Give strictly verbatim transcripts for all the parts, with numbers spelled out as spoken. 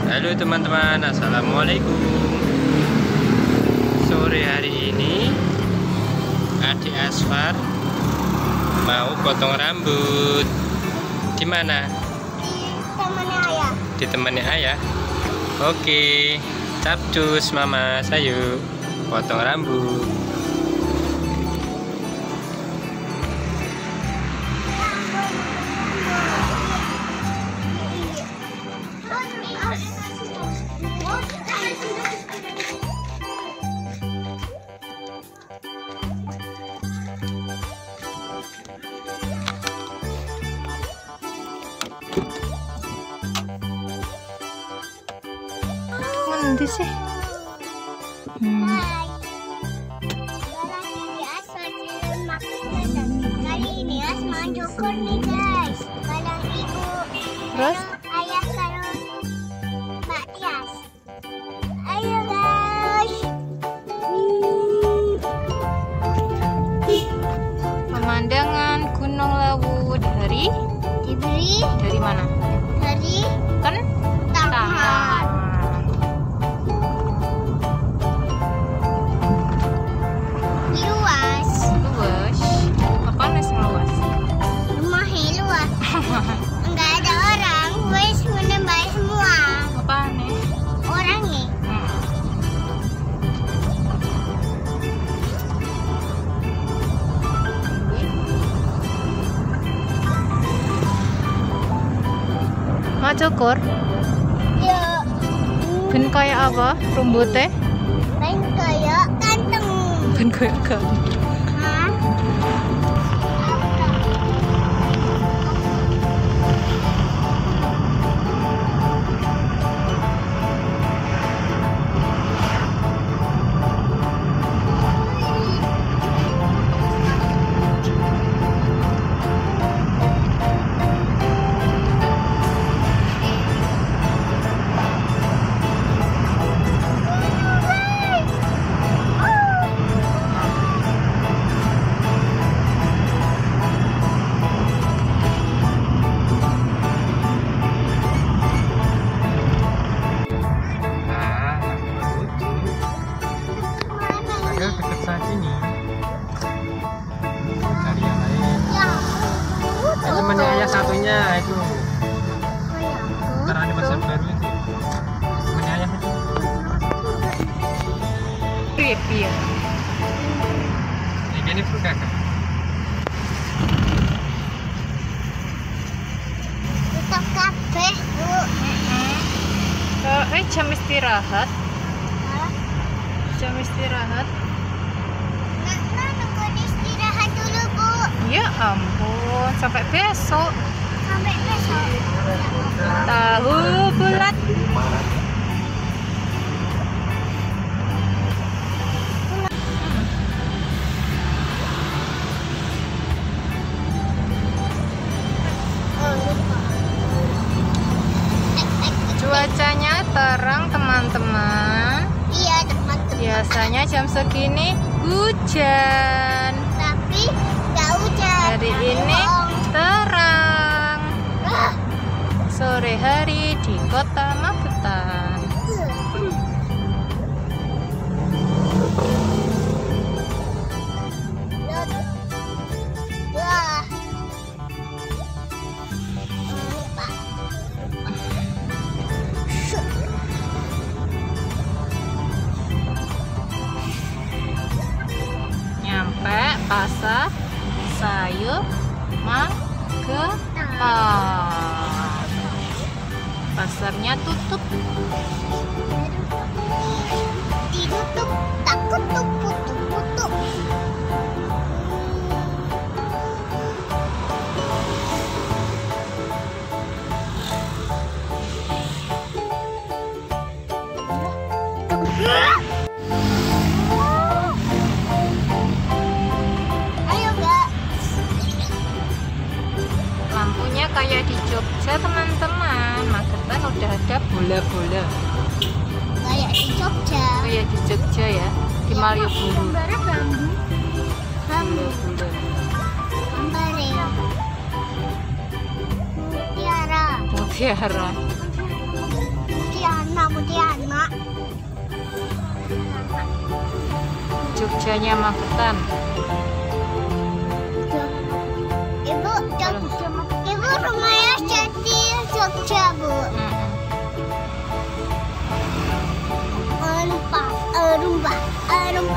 Halo teman-teman, assalamualaikum. Sore hari ini adik Asfar mau potong rambut. Di mana? Temannya ayah. Ditemani ayah. Oke, capcus mama, sayu potong rambut. Nanti sih. Hmm. Kali ini As mau cukur nih guys. Barang ibu. Terus? Ayah kalau Mbak Tias. Ayo guys. Pemandangan Gunung Lawu dari Diberi dari mana? dari Kan Taman. Luas. Luas. Apa nih luas? Rumahnya luas. Enggak ada orang. Wes menambah semua. Apa nih? Orangnya. Hmm. Mau cukur? Ya. Ben kayak apa? Rambutnya? Ben kayak ganteng. Ben kayak kamu. Hah? Dekat sana sini. Cari yang lain. Eh, temannya ayah satunya itu. Karena pasar baru itu. Temannya ayah itu. Pipi ya. Ini ini buka kan? Tutup kafe, Bu. Eh, eh, jam istirahat. Hah? Jam istirahat. Nana nunggu istirahat dulu, Bu. Ya ampun, sampai besok. Sampai besok. Tahu bulat. Oh, lupa. Eh, eh, Cuacanya terang teman-teman. Iya, teman-teman. Biasanya jam segini hujan. Tapi nggak hujan. Hari ini terang. Ah, Sore hari di Kota Magetan. Wah. Lupa. Nyampe pasar sayur Magetan. Pasarnya tutup. Ditutup, takut tuh putuk-putuk. Ayo guys. Lampunya kayak di Jogja teman-teman. Magetan udah ada bola-bola. Kayak di Jogja. Kayak di Jogja ya. Di Malioboro. Gambarnya bambu. Bambu. Bola-bola. Gambarnya. Mutiara. Mutiara. Mutiara, Mutiara. Jogjanya Magetan. Ibu, Jogja. Ibu rumahnya jadi Jogja, Bu. Rumba, rumba, rumba.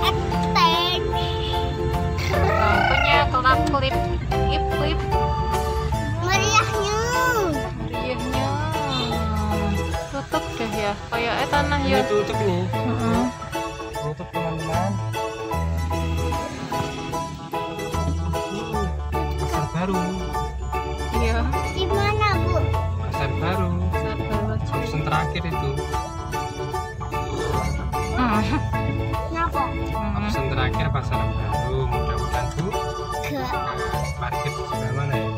Lampunya kelap klip, klip klip. Meriahnya. Meriahnya. Tutup deh ya, kayaknya tanah Ini ya. tutup nih. Heeh. Tutup teman-teman. Pasar baru. Iya. Di mana, Bu? Pasar baru. Sabar aja. Option terakhir itu. Hmm. Kenapa? Hmm. Option terakhir pasar baru. Mudah-mudahan Bu Ke parkir di sebelah mana ya?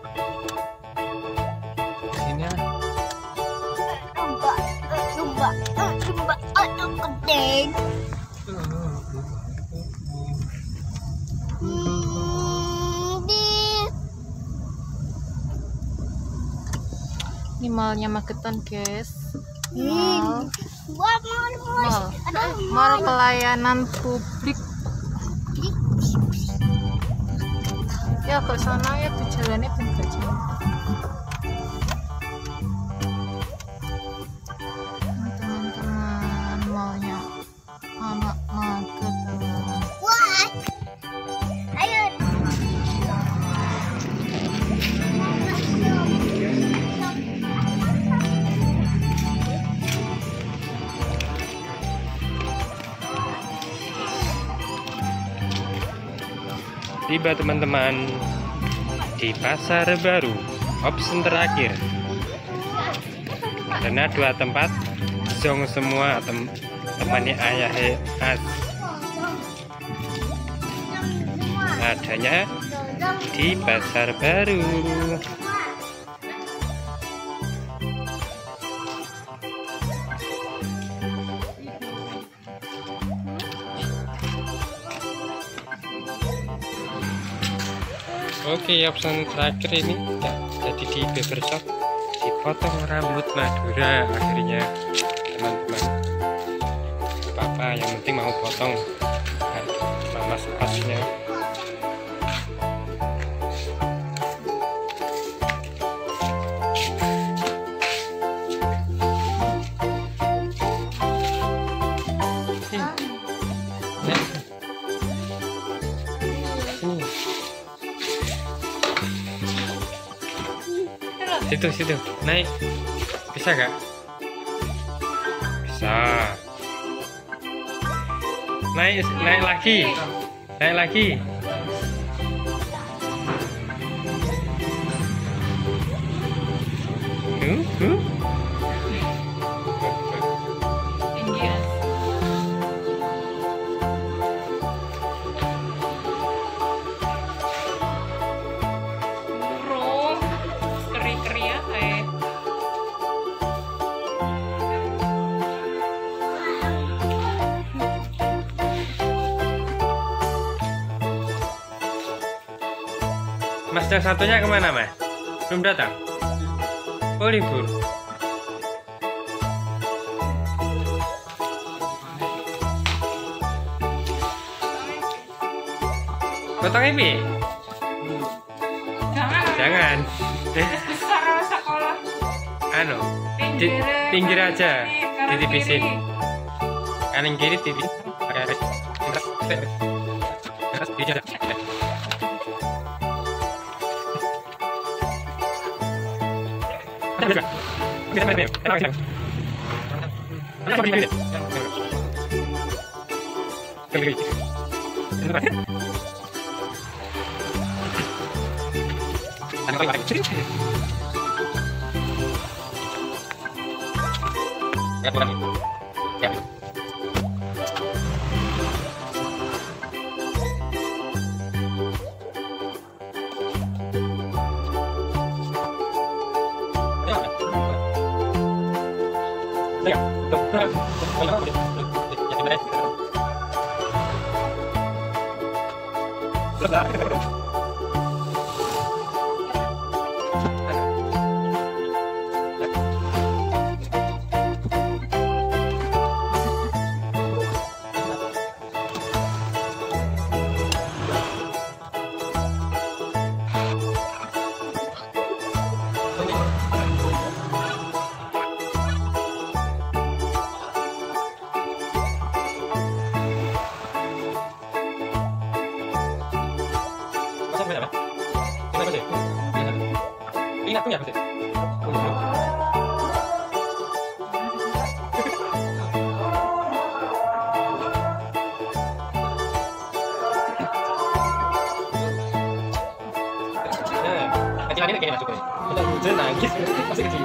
Di sini ya. rumba, rumba, rumba, rumba, gede. Hmm, di Ini malnya Magetan, guys. Mal. buat mal, bos. Mal. Ada Mal pelayanan publik. Ya ke sana ya berjalannya ben gak jauh. Nah, teman-teman, malnya anak Magetan. What? Ayo. Tiba teman-teman di pasar baru, option terakhir. Karena dua tempat zong semua tem temannya ayah As adanya di pasar baru. Oke, option terakhir ini ya, jadi di barbershop dipotong rambut Madura akhirnya teman-teman. Apa-apa yang penting mau potong sama sepasnya. Situ situ naik, bisa gak? Bisa. Naik naik lagi, naik lagi. Uh, uh. Tinggi ya. Burung keri-keri ya kayak. Mas yang satunya kemana Mas? Belum datang? Oh libur. Potong ini? Jangan. Jangan. Eh, Besar sekolah. anu, di pinggir aja, ditipisin. Kanan kiri tipis. Dia nangis masih kecil.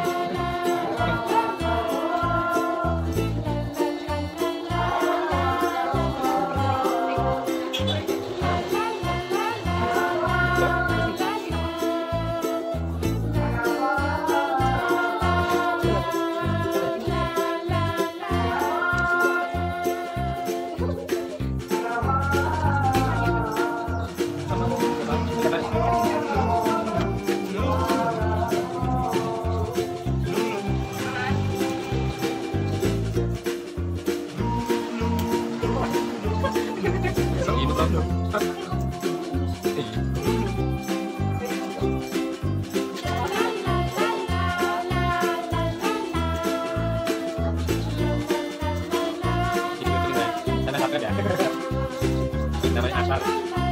Namanya Asar.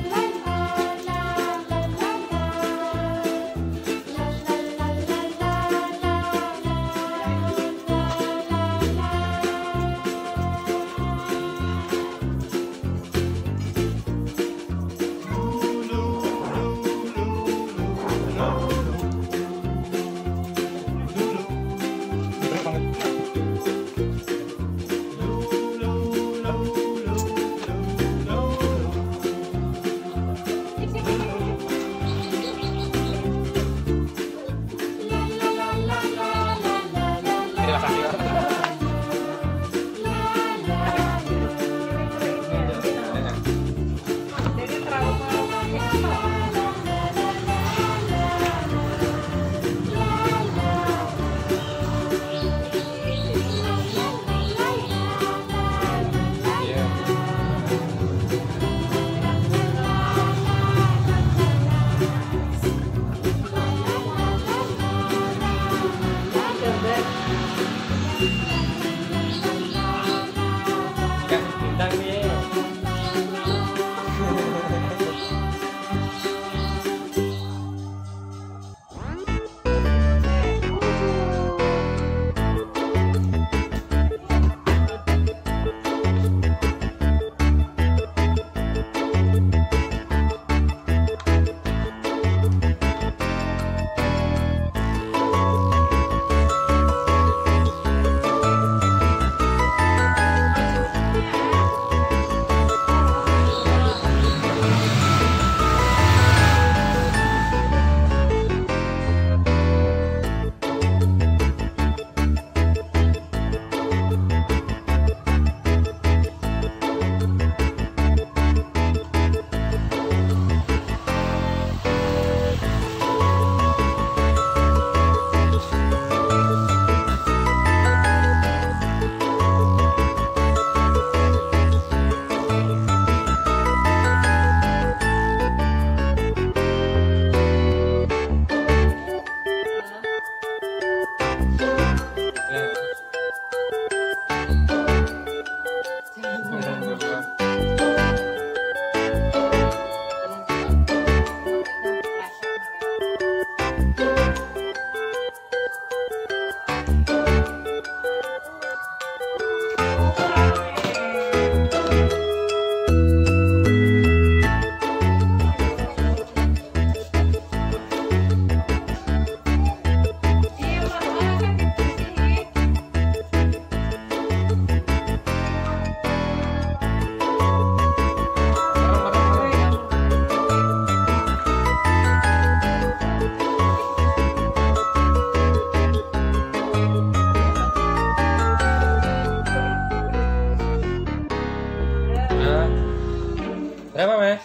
Berapa, Mas?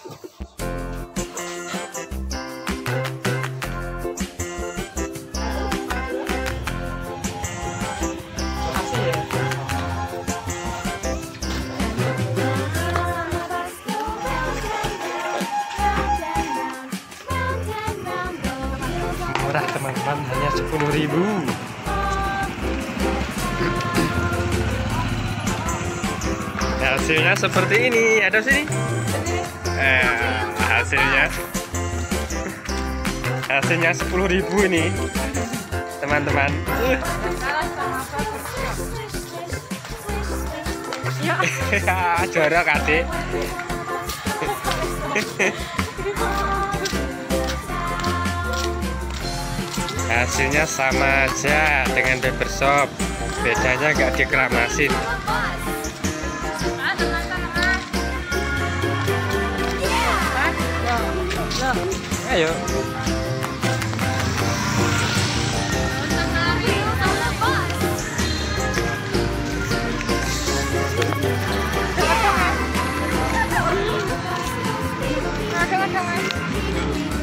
Murah, teman-teman, hanya sepuluh ribu. Hasilnya seperti ini. Ada sini? Eh, hasilnya hasilnya sepuluh ribu ini, teman-teman. Uh. Ya, jorok adik. Hasilnya sama aja dengan paper shop, bedanya nggak dikeramasin. Ayo. Tengah-tengah.